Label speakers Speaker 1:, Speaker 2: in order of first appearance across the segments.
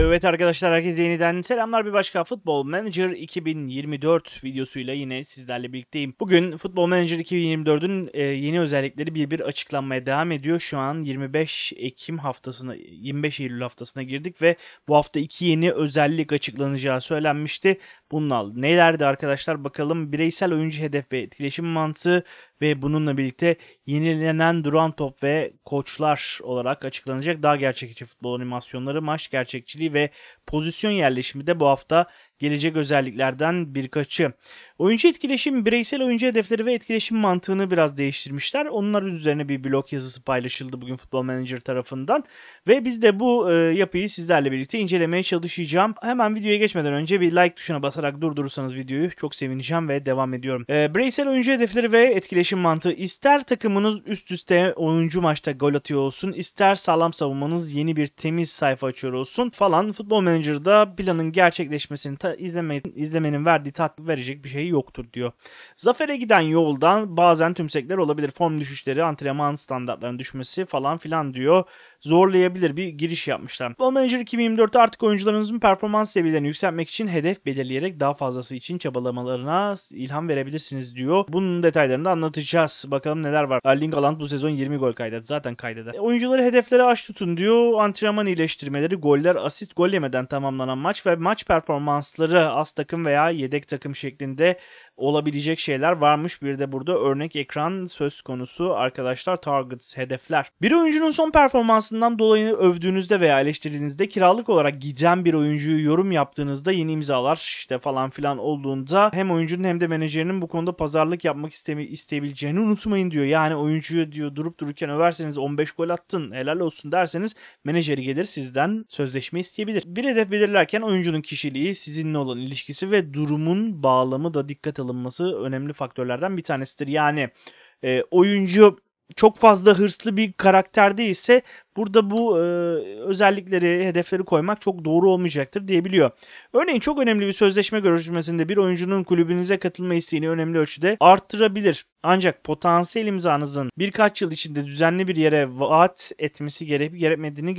Speaker 1: Evet arkadaşlar, herkese yeniden selamlar. Bir başka Football Manager 2024 videosuyla yine sizlerle birlikteyim. Bugün Football Manager 2024'ün yeni özellikleri bir açıklanmaya devam ediyor. Şu an 25 Eylül haftasına girdik ve bu hafta iki yeni özellik açıklanacağı söylenmişti. Bunlar nelerdi arkadaşlar? Bakalım. Bireysel oyuncu hedef ve etkileşim mantığı ve bununla birlikte yenilenen duran top ve koçlar olarak açıklanacak daha gerçekçi futbol animasyonları, maç gerçekçiliği ve pozisyon yerleşimi de bu hafta gelecek özelliklerden birkaçı. Oyuncu etkileşim, bireysel oyuncu hedefleri ve etkileşim mantığını biraz değiştirmişler. Onların üzerine bir blog yazısı paylaşıldı bugün Football Manager tarafından. Ve biz de bu yapıyı sizlerle birlikte incelemeye çalışacağım. Hemen videoya geçmeden önce bir like tuşuna basarak durdurursanız videoyu çok sevineceğim ve devam ediyorum. Bireysel oyuncu hedefleri ve etkileşim mantığı. İster takımınız üst üste oyuncu maçta gol atıyor olsun, ister sağlam savunmanız yeni bir temiz sayfa açıyor olsun falan. Football Manager'da planın gerçekleşmesini izlemenin verdiği tatmin verecek bir şey yoktur diyor. Zafere giden yoldan bazen tümsekler olabilir. Form düşüşleri, antrenman standartlarının düşmesi falan filan diyor. Zorlayabilir bir giriş yapmışlar. Football Manager 2024'te artık oyuncularınızın performans seviyelerini yükseltmek için hedef belirleyerek daha fazlası için çabalamalarına ilham verebilirsiniz diyor. Bunun detaylarını da anlatacağız. Bakalım neler var. Erling Haaland bu sezon 20 gol kaydetti. Zaten kaydeder. Oyuncuları hedeflere aç tutun diyor. Antrenman iyileştirmeleri, goller, asist, gol yemeden tamamlanan maç ve maç performansları az takım veya yedek takım şeklinde olabilecek şeyler varmış. Bir de burada örnek ekran söz konusu arkadaşlar. Targets, hedefler. Bir oyuncunun son performansından dolayı övdüğünüzde veya eleştirdiğinizde, kiralık olarak giden bir oyuncuyu yorum yaptığınızda, yeni imzalar işte falan filan olduğunda hem oyuncunun hem de menajerinin bu konuda pazarlık yapmak isteyebileceğini unutmayın diyor. Yani oyuncuyu diyor durup dururken överseniz, 15 gol attın helal olsun derseniz, menajeri gelir sizden sözleşme isteyebilir. Bir hedef belirlerken oyuncunun kişiliği, sizinle olan ilişkisi ve durumun bağlamı da dikkat alınması önemli faktörlerden bir tanesidir. Yani oyuncu çok fazla hırslı bir karakter değilse burada bu özellikleri, hedefleri koymak çok doğru olmayacaktır diyebiliyor. Örneğin çok önemli bir sözleşme görüşmesinde bir oyuncunun kulübünüze katılma isteğini önemli ölçüde arttırabilir. Ancak potansiyel imzanızın birkaç yıl içinde düzenli bir yere vaat etmesi gerekmediğini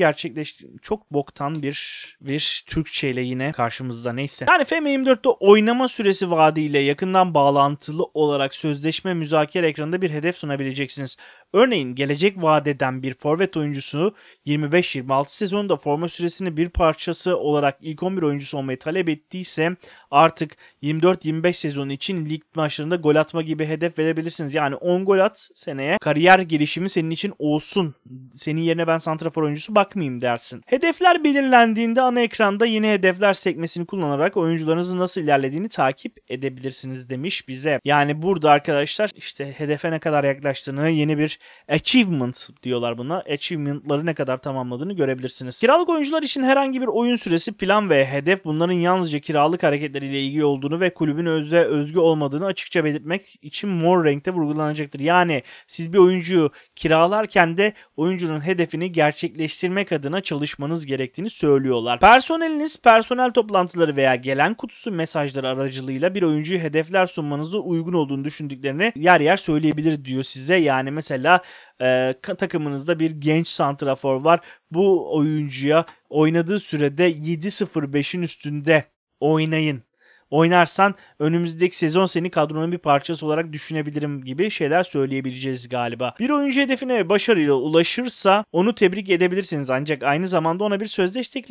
Speaker 1: çok boktan bir Türkçeyle yine karşımızda, neyse. Yani FM24'te oynama süresi vaadiyle yakından bağlantılı olarak sözleşme müzakere ekranında bir hedef sunabileceksiniz. Örneğin gelecek vaat eden bir forvet oyuncusu 25-26 sezonunda forma süresinin bir parçası olarak ilk 11 oyuncusu olmayı talep ettiyse, artık 24-25 sezonu için lig maçlarında gol atma gibi hedef verebilirsiniz. Yani 10 gol at seneye, kariyer gelişimi senin için olsun. Senin yerine ben santrafor oyuncusu bakmayayım dersin. Hedefler belirlendiğinde ana ekranda yeni hedefler sekmesini kullanarak oyuncularınızın nasıl ilerlediğini takip edebilirsiniz demiş bize. Yani burada arkadaşlar işte hedefe ne kadar yaklaştığını, yeni bir achievement diyorlar buna. Achievement'ları ne kadar tamamladığını görebilirsiniz. Kiralık oyuncular için herhangi bir oyun süresi, plan ve hedef bunların yalnızca kiralık hareketleriyle ilgili olduğunu ve kulübün özgü olmadığını açıkça belirtmek için mor renkte vurgulanacaktır. Yani siz bir oyuncuyu kiralarken de oyuncunun hedefini gerçekleştirmek adına çalışmanız gerektiğini söylüyorlar. Personeliniz personel toplantıları veya gelen kutusu mesajları aracılığıyla bir oyuncuyu hedefler sunmanızda uygun olduğunu düşündüklerini yer yer söyleyebilir diyor size. Yani mesela takımınızda bir genç santrafor var. Bu oyuncuya oynadığı sürede 7.05'in üstünde oynayın. Oynarsan önümüzdeki sezon seni kadronun bir parçası olarak düşünebilirim gibi şeyler söyleyebileceğiz galiba. Bir oyuncu hedefine başarıyla ulaşırsa onu tebrik edebilirsiniz, ancak aynı zamanda ona bir sözleşme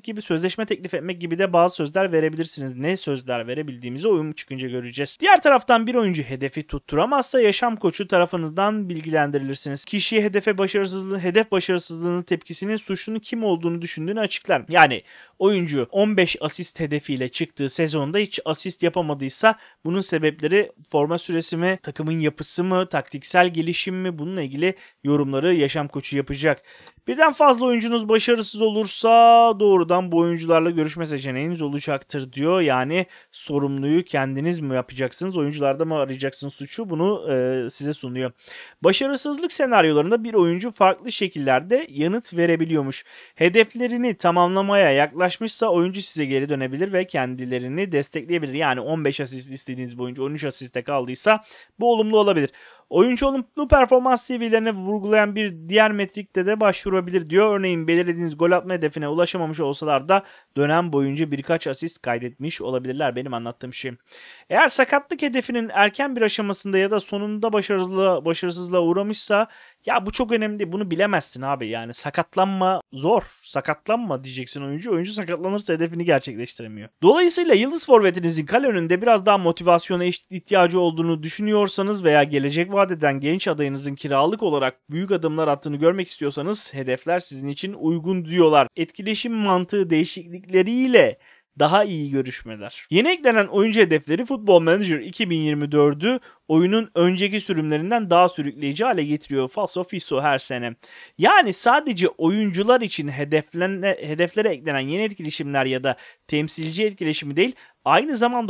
Speaker 1: teklif etmek gibi de bazı sözler verebilirsiniz. Ne sözler verebildiğimizi oyun çıkınca göreceğiz. Diğer taraftan bir oyuncu hedefi tutturamazsa yaşam koçu tarafınızdan bilgilendirilirsiniz. Kişiye hedef başarısızlığının tepkisinin suçlunun kim olduğunu düşündüğünü açıklar. Yani oyuncu 15 asist hedefiyle çıktığı sezonda hiç asist yapamadıysa bunun sebepleri forma süresi mi, takımın yapısı mı, taktiksel gelişim mi, bununla ilgili yorumları yaşam koçu yapacak. Birden fazla oyuncunuz başarısız olursa doğrudan bu oyuncularla görüşme seçeneğiniz olacaktır diyor. Yani sorumluyu kendiniz mi yapacaksınız, oyuncularda mı arayacaksınız suçu, bunu size sunuyor. Başarısızlık senaryolarında bir oyuncu farklı şekillerde yanıt verebiliyormuş. Hedeflerini tamamlamaya yaklaşmışsa oyuncu size geri dönebilir ve kendilerini destekleyebilir. Yani 15 asist istediğiniz bir oyuncu 13 asiste kaldıysa bu olumlu olabilir. Oyuncu olumlu performans seviyelerini vurgulayan bir diğer metrikte de başvurabilir diyor. Örneğin belirlediğiniz gol atma hedefine ulaşamamış olsalar da dönem boyunca birkaç asist kaydetmiş olabilirler. Benim anlattığım şey. Eğer sakatlık hedefinin erken bir aşamasında ya da sonunda başarısızlığa uğramışsa ya bu çok önemli değil. Bunu bilemezsin abi. Yani sakatlanma zor. Sakatlanma diyeceksin oyuncu. Oyuncu sakatlanırsa hedefini gerçekleştiremiyor. Dolayısıyla yıldız forvetinizin kale önünde biraz daha motivasyona ihtiyacı olduğunu düşünüyorsanız veya gelecek vadeden genç adayınızın kiralık olarak büyük adımlar attığını görmek istiyorsanız hedefler sizin için uygun diyorlar. Etkileşim mantığı değişiklikleriyle daha iyi görüşmeler. Yeni eklenen oyuncu hedefleri Football Manager 2024'ü oyunun önceki sürümlerinden daha sürükleyici hale getiriyor. Falso fiso her sene. Yani sadece oyuncular için hedeflere eklenen yeni etkileşimler ya da temsilci etkileşimi değil, aynı zamanda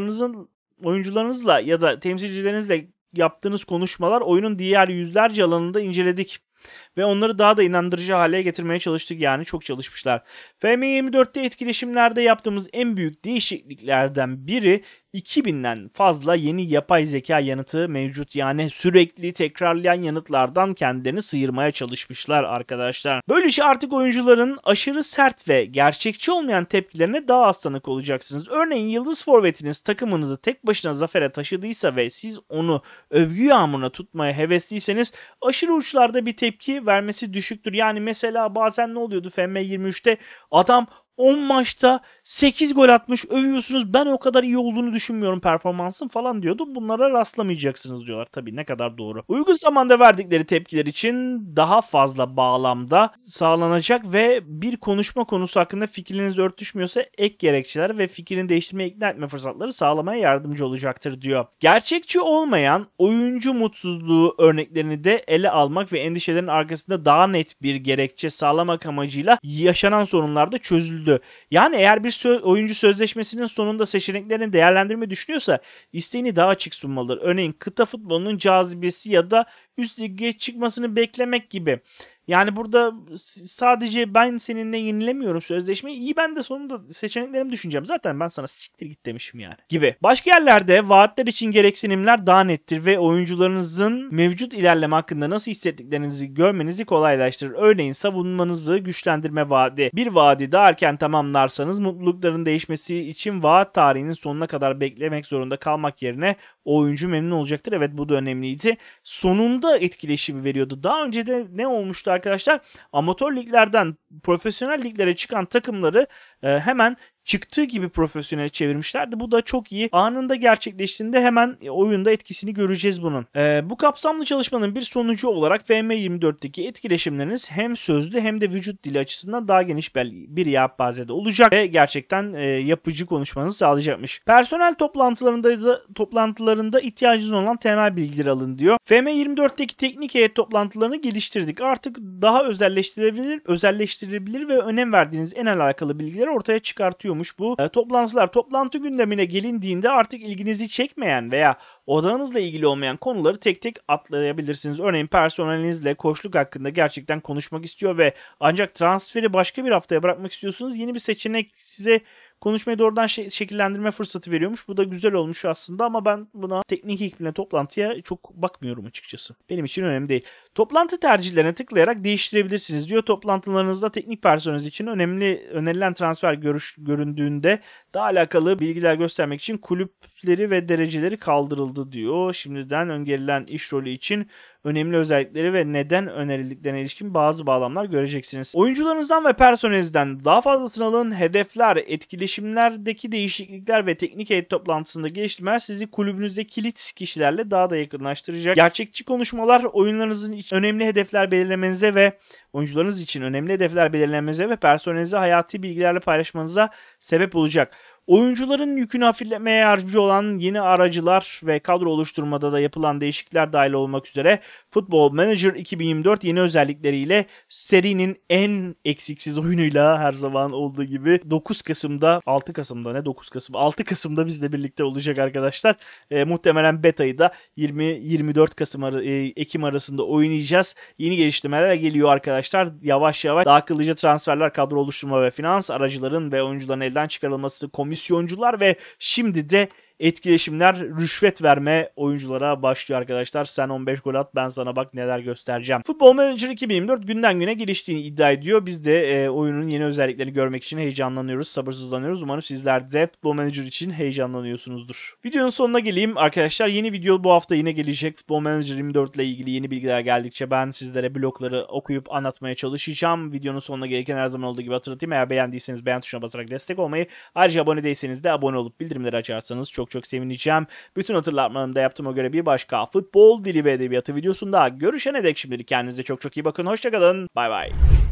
Speaker 1: oyuncularınızla ya da temsilcilerinizle yaptığınız konuşmalar oyunun diğer yüzlerce alanında inceledik. Ve onları daha da inandırıcı hale getirmeye çalıştık, yani çok çalışmışlar. FM24'te etkileşimlerde yaptığımız en büyük değişikliklerden biri 2000'den fazla yeni yapay zeka yanıtı mevcut. Yani sürekli tekrarlayan yanıtlardan kendilerini sıyırmaya çalışmışlar arkadaşlar. Böylece artık oyuncuların aşırı sert ve gerçekçi olmayan tepkilerine daha az tanık olacaksınız. Örneğin yıldız forvetiniz takımınızı tek başına zafere taşıdıysa ve siz onu övgü yağmuruna tutmaya hevesliyseniz aşırı uçlarda bir tepki vermesi düşüktür. Yani mesela bazen ne oluyordu FM23'te, adam 10 maçta 8 gol atmış, övüyorsunuz, ben o kadar iyi olduğunu düşünmüyorum performansın falan diyordu. Bunlara rastlamayacaksınız diyorlar. Tabii ne kadar doğru. Uygun zamanda verdikleri tepkiler için daha fazla bağlamda sağlanacak ve bir konuşma konusu hakkında fikriniz örtüşmüyorsa ek gerekçeler ve fikrini değiştirmeye ikna etme fırsatları sağlamaya yardımcı olacaktır diyor. Gerçekçi olmayan oyuncu mutsuzluğu örneklerini de ele almak ve endişelerin arkasında daha net bir gerekçe sağlamak amacıyla yaşanan sorunlarda çözüldü. Yani eğer bir oyuncu sözleşmesinin sonunda seçeneklerini değerlendirmeyi düşünüyorsa isteğini daha açık sunmalıdır. Örneğin kıta futbolunun cazibesi ya da üst lige çıkmasını beklemek gibi. Yani burada sadece ben seninle yenilemiyorum sözleşmeyi, İyi, ben de sonunda seçeneklerimi düşüneceğim. Zaten ben sana siktir git demişim yani gibi. Başka yerlerde vaatler için gereksinimler daha nettir ve oyuncularınızın mevcut ilerleme hakkında nasıl hissettiklerinizi görmenizi kolaylaştırır. Örneğin savunmanızı güçlendirme vaadi. Bir vaadi daha erken tamamlarsanız mutlulukların değişmesi için vaat tarihinin sonuna kadar beklemek zorunda kalmak yerine oyuncu memnun olacaktır. Evet, bu da önemliydi. Sonunda etkileşimi veriyordu. Daha önce de ne olmuştu arkadaşlar? Amatör liglerden profesyonel liglere çıkan takımları hemen çıktığı gibi profesyonel çevirmişlerdi. Bu da çok iyi. Anında gerçekleştiğinde hemen oyunda etkisini göreceğiz bunun. Bu kapsamlı çalışmanın bir sonucu olarak FM24'teki etkileşimleriniz hem sözlü hem de vücut dili açısından daha geniş bir yelpazede olacak ve gerçekten yapıcı konuşmanızı sağlayacakmış. Personel toplantılarında ihtiyacınız olan temel bilgileri alın diyor. FM24'teki teknik heyet toplantılarını geliştirdik. Artık daha özelleştirilebilir ve önem verdiğiniz en alakalı bilgileri ortaya çıkartıyormuş bu. Toplantı gündemine gelindiğinde artık ilginizi çekmeyen veya odağınızla ilgili olmayan konuları tek tek atlayabilirsiniz. Örneğin personelinizle koçluk hakkında gerçekten konuşmak istiyor ve ancak transferi başka bir haftaya bırakmak istiyorsunuz. Yeni bir seçenek size konuşmayı doğrudan şekillendirme fırsatı veriyormuş. Bu da güzel olmuş aslında ama ben buna teknik ekibine toplantıya çok bakmıyorum açıkçası. Benim için önemli değil. Toplantı tercihlerine tıklayarak değiştirebilirsiniz diyor. Toplantılarınızda teknik personel için önerilen transfer göründüğünde daha alakalı bilgiler göstermek için kulüpleri ve dereceleri kaldırıldı diyor. Şimdiden öngörülen iş rolü için önemli özellikleri ve neden önerildiklerine ilişkin bazı bağlamlar göreceksiniz. Oyuncularınızdan ve personelinizden daha fazlasını alın. Hedefler, etkileşimlerdeki değişiklikler ve teknik heyet toplantısında geliştirmeler sizi kulübünüzde kilit kişilerle daha da yakınlaştıracak. Gerçekçi konuşmalar oyunlarınızın için önemli hedefler belirlemenize ve oyuncularınız için önemli hedefler belirlemenize ve personelinize hayati bilgilerle paylaşmanıza sebep olacak. Oyuncuların yükünü hafifletmeye yardımcı olan yeni aracılar ve kadro oluşturmada da yapılan değişiklikler dahil olmak üzere Football Manager 2024 yeni özellikleriyle serinin en eksiksiz oyunuyla her zaman olduğu gibi 6 Kasım'da bizle birlikte olacak arkadaşlar. Muhtemelen beta'yı da 20-24 Ekim arasında oynayacağız. Yeni geliştirmeler geliyor arkadaşlar. Yavaş yavaş daha akıllıca transferler, kadro oluşturma ve finans, aracıların ve oyuncuların elden çıkarılması, komisyoncular ve şimdi de etkileşimler, rüşvet verme oyunculara başlıyor arkadaşlar. Sen 15 gol at, ben sana bak neler göstereceğim. Football Manager 2024 günden güne geliştiğini iddia ediyor. Biz de oyunun yeni özelliklerini görmek için heyecanlanıyoruz, sabırsızlanıyoruz. Umarım sizler de Football Manager için heyecanlanıyorsunuzdur. Videonun sonuna geleyim arkadaşlar. Yeni video bu hafta yine gelecek. Football Manager 24 ile ilgili yeni bilgiler geldikçe ben sizlere blogları okuyup anlatmaya çalışacağım. Videonun sonuna gelirken her zaman olduğu gibi hatırlatayım. Eğer beğendiyseniz beğen tuşuna basarak destek olmayı, ayrıca abone değilseniz de abone olup bildirimleri açarsanız çok çok sevineceğim. Bütün hatırlatmalarımı da yaptığıma göre bir başka futbol dili ve edebiyatı videosunda görüşene dek şimdilik kendinize çok çok iyi bakın. Hoşçakalın. Bay bay.